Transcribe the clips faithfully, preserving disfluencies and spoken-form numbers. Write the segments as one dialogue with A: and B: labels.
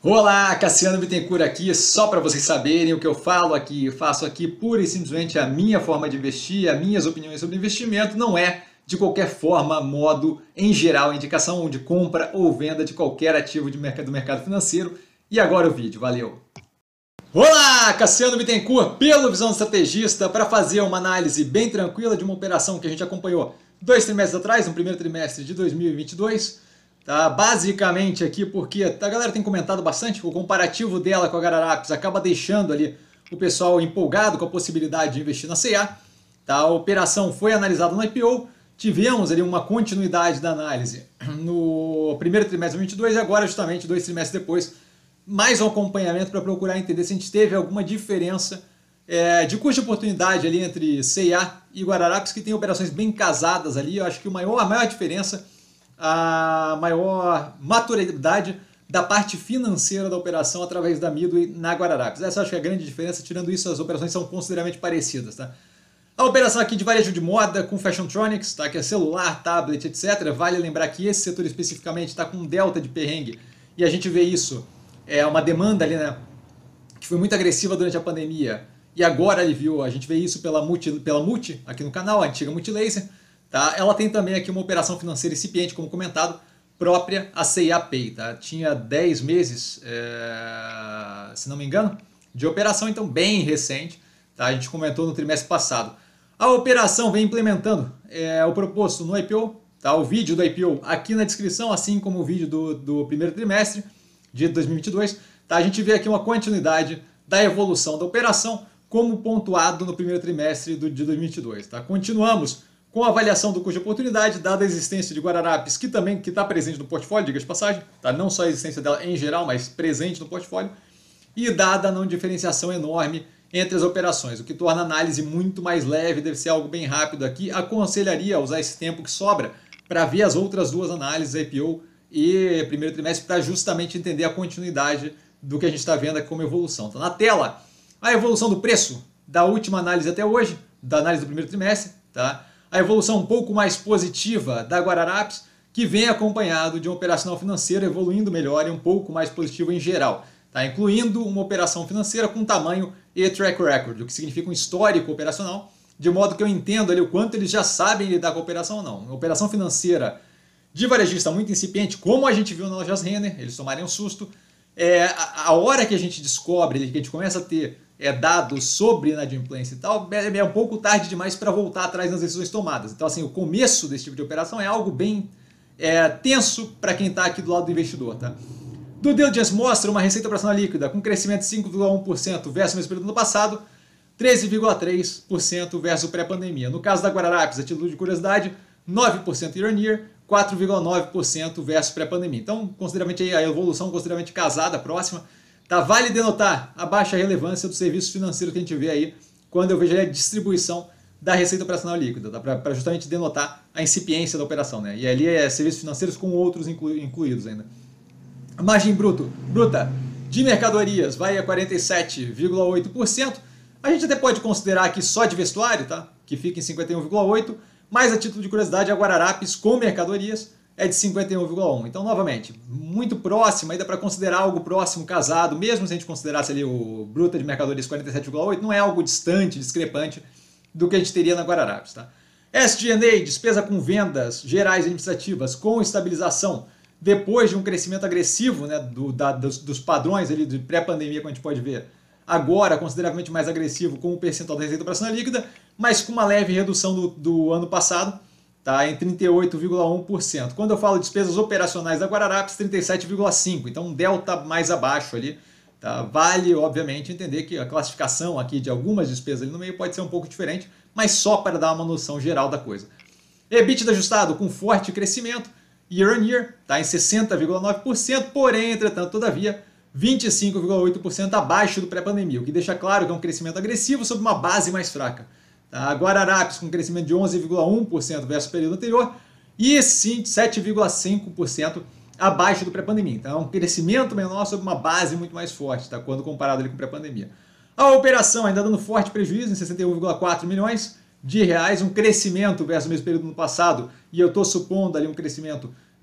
A: Olá, Cassiano Bittencourt aqui, só para vocês saberem o que eu falo aqui, faço aqui pura e simplesmente a minha forma de investir, as minhas opiniões sobre investimento, não é de qualquer forma, modo, em geral, indicação de compra ou venda de qualquer ativo de mercado, do mercado financeiro. E agora o vídeo, valeu! Olá, Cassiano Bittencourt, pelo Visão do Estrategista, para fazer uma análise bem tranquila de uma operação que a gente acompanhou dois trimestres atrás, no primeiro trimestre de dois mil e vinte e dois. Tá, basicamente aqui porque a galera tem comentado bastante, o comparativo dela com a Guararapes acaba deixando ali o pessoal empolgado com a possibilidade de investir na C A. Tá, a operação foi analisada no I P O, tivemos ali uma continuidade da análise no primeiro trimestre de vinte e dois e agora justamente dois trimestres depois, mais um acompanhamento para procurar entender se a gente teve alguma diferença é, de custo de oportunidade ali entre C A e Guararapes, que tem operações bem casadas ali. Eu acho que o maior, a maior diferença, a maior maturidade da parte financeira da operação através da Midway na Guararapes. Essa eu acho que é a grande diferença. Tirando isso, as operações são consideravelmente parecidas. Tá? A operação aqui de varejo de moda com Fashiontronics, tá? Que é celular, tablet, etcétera. Vale lembrar que esse setor especificamente está com um delta de perrengue e a gente vê isso, é uma demanda ali, né, que foi muito agressiva durante a pandemia e agora aliviou. A gente vê isso pela Multi, pela Multi aqui no canal, a antiga Multilaser. Tá? Ela tem também aqui uma operação financeira incipiente, como comentado, própria a C A Pay. Tá? Tinha dez meses, é... se não me engano, de operação, então bem recente. Tá? A gente comentou no trimestre passado. A operação vem implementando é, o proposto no I P O, tá? O vídeo do I P O aqui na descrição, assim como o vídeo do, do primeiro trimestre de dois mil e vinte e dois. Tá? A gente vê aqui uma continuidade da evolução da operação, como pontuado no primeiro trimestre do, de dois mil e vinte e dois. Tá? Continuamos com a avaliação do custo de oportunidade, dada a existência de Guararapes, que também está presente no portfólio, diga de passagem, tá? Não só a existência dela em geral, mas presente no portfólio, e dada a não diferenciação enorme entre as operações, o que torna a análise muito mais leve, deve ser algo bem rápido aqui. Aconselharia a usar esse tempo que sobra para ver as outras duas análises, I P O e primeiro trimestre, para justamente entender a continuidade do que a gente está vendo aqui como evolução. Tá na tela a evolução do preço da última análise até hoje, da análise do primeiro trimestre, tá? A evolução um pouco mais positiva da Guararapes, que vem acompanhado de um operacional financeiro evoluindo melhor e um pouco mais positivo em geral, tá? Incluindo uma operação financeira com tamanho e track record, o que significa um histórico operacional, de modo que eu entendo ali o quanto eles já sabem lidar com a operação ou não. Uma operação financeira de varejista muito incipiente, como a gente viu na Lojas Renner, eles tomarem um susto. É, a, a hora que a gente descobre, que a gente começa a ter é, dados sobre inadimplência e tal, é, é um pouco tarde demais para voltar atrás nas decisões tomadas. Então, assim, o começo desse tipo de operação é algo bem é, tenso para quem está aqui do lado do investidor. Tá? Due Diligence mostra uma receita operacional líquida com crescimento de cinco vírgula um por cento versus o mesmo período do ano passado, treze vírgula três por cento versus pré-pandemia. No caso da Guararapes, a título de curiosidade, nove por cento year on year, quatro vírgula nove por cento versus pré-pandemia. Então, consideravelmente a evolução consideravelmente casada, próxima. Tá, vale denotar a baixa relevância dos serviços financeiros que a gente vê aí quando eu vejo a distribuição da receita operacional líquida, tá? Para justamente denotar a incipiência da operação. Né? E ali é serviços financeiros com outros inclu incluídos ainda. A margem bruto, bruta de mercadorias vai a quarenta e sete vírgula oito por cento. A gente até pode considerar aqui só de vestuário, tá? Que fica em cinquenta e um vírgula oito por cento. Mas a título de curiosidade, a Guararapes com mercadorias é de cinquenta e um vírgula um por cento. Então, novamente, muito próximo, ainda para considerar algo próximo, casado, mesmo se a gente considerasse ali o bruta de mercadorias quarenta e sete vírgula oito por cento, não é algo distante, discrepante do que a gente teria na Guararapes. Tá? S G and A, despesa com vendas gerais administrativas com estabilização, depois de um crescimento agressivo, né, do, da, dos, dos padrões ali de pré-pandemia, como a gente pode ver, agora consideravelmente mais agressivo com o percentual da receita operacional líquida, mas com uma leve redução do, do ano passado, tá, em trinta e oito vírgula um por cento. Quando eu falo de despesas operacionais da Guararapes, trinta e sete vírgula cinco por cento, então um delta mais abaixo ali. Tá? Vale, obviamente, entender que a classificação aqui de algumas despesas ali no meio pode ser um pouco diferente, mas só para dar uma noção geral da coisa. EBITDA ajustado com forte crescimento, year on year, tá, em sessenta vírgula nove por cento, porém, entretanto, todavia, vinte e cinco vírgula oito por cento abaixo do pré-pandemia, o que deixa claro que é um crescimento agressivo sobre uma base mais fraca. Tá? A Guararapes com crescimento de onze vírgula um por cento versus o período anterior e sete vírgula cinco por cento abaixo do pré-pandemia. Então é um crescimento menor sobre uma base muito mais forte, tá? Quando comparado ali com o pré-pandemia. A operação ainda dando forte prejuízo em sessenta e um vírgula quatro milhões de reais, um crescimento versus o mesmo período no passado, e eu estou supondo ali um crescimento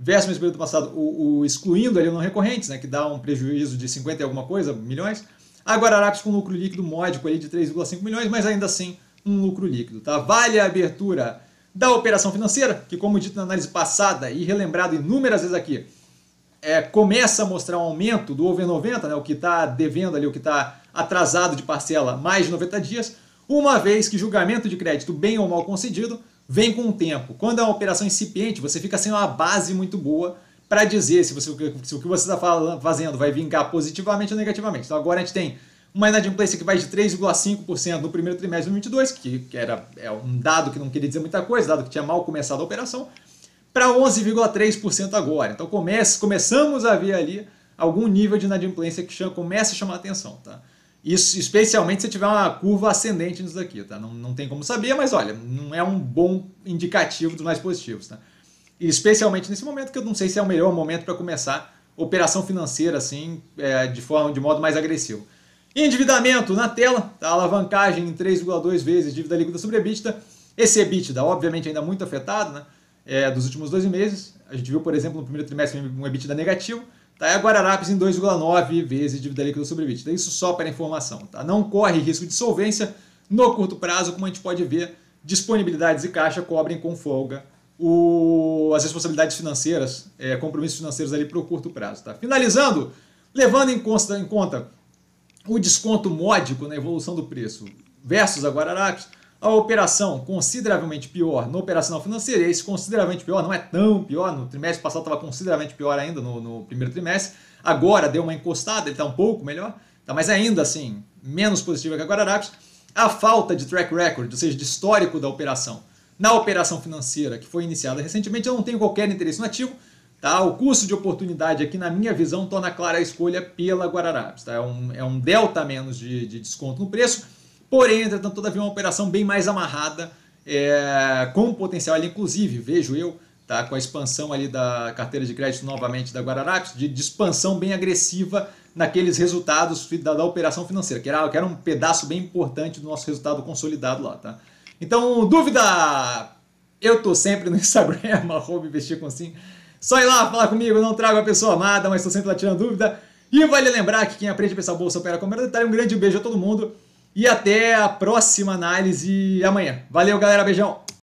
A: versus o mesmo período passado, o, o excluindo ali o não recorrentes, né, que dá um prejuízo de cinquenta e alguma coisa milhões. A Guararapes com lucro líquido módico ali de três vírgula cinco milhões, mas ainda assim um lucro líquido. Tá? Vale a abertura da operação financeira, que como dito na análise passada e relembrado inúmeras vezes aqui, é, começa a mostrar um aumento do over noventa, né, o que está devendo ali, o que está atrasado de parcela mais de noventa dias, uma vez que julgamento de crédito bem ou mal concedido vem com o tempo. Quando é uma operação incipiente, você fica sem uma base muito boa para dizer se, você, se o que você está fazendo vai vingar positivamente ou negativamente. Então agora a gente tem uma inadimplência que vai de três vírgula cinco por cento no primeiro trimestre de dois mil e vinte e dois, que, que era é um dado que não queria dizer muita coisa, dado que tinha mal começado a operação, para onze vírgula três por cento agora. Então comece, começamos a ver ali algum nível de inadimplência que chama, começa a chamar a atenção. Tá? Isso especialmente se tiver uma curva ascendente nisso daqui. Tá? Não, não tem como saber, mas olha, não é um bom indicativo dos mais positivos. Tá? E especialmente nesse momento, que eu não sei se é o melhor momento para começar operação financeira assim, é, de, forma, de modo mais agressivo. Endividamento na tela, tá? Alavancagem em três vírgula dois vezes dívida líquida sobre EBITDA. Esse EBITDA, obviamente, ainda muito afetado, né? É, dos últimos doze meses. A gente viu, por exemplo, no primeiro trimestre um EBITDA negativo. Tá? E a Guararapes em dois vírgula nove vezes dívida líquida sobre EBITDA. Isso só para informação. Tá? Não corre risco de solvência no curto prazo, como a gente pode ver, disponibilidades e caixa cobrem com folga o, as responsabilidades financeiras, é, compromissos financeiros ali para o curto prazo. Tá? Finalizando, levando em conta, em conta o desconto módico na evolução do preço versus a Guararapes, a operação consideravelmente pior no operacional financeiro, e esse consideravelmente pior não é tão pior, no trimestre passado estava consideravelmente pior ainda, no, no primeiro trimestre, agora deu uma encostada, ele está um pouco melhor, tá, mas ainda assim, menos positiva que a Guararapes. A falta de track record, ou seja, de histórico da operação, na operação financeira que foi iniciada recentemente, eu não tenho qualquer interesse no ativo. Tá? O custo de oportunidade aqui, na minha visão, torna clara a escolha pela Guararapes. Tá? É, um, é um delta menos de, de desconto no preço, porém, entretanto, todavia, uma operação bem mais amarrada, é, com potencial ali, inclusive, vejo eu, tá? Com a expansão ali da carteira de crédito novamente da Guararapes, de, de expansão bem agressiva naqueles resultados da, da operação financeira, que era, que era um pedaço bem importante do nosso resultado consolidado lá. Tá? Então, dúvida? Eu tô sempre no Instagram, arroba investir com sim. Só ir lá falar comigo, não trago a pessoa amada, mas estou sempre lá tirando dúvida. E vale lembrar que quem aprende a pensar bolsa opera com o detalhe. Um grande beijo a todo mundo e até a próxima análise amanhã. Valeu, galera, beijão!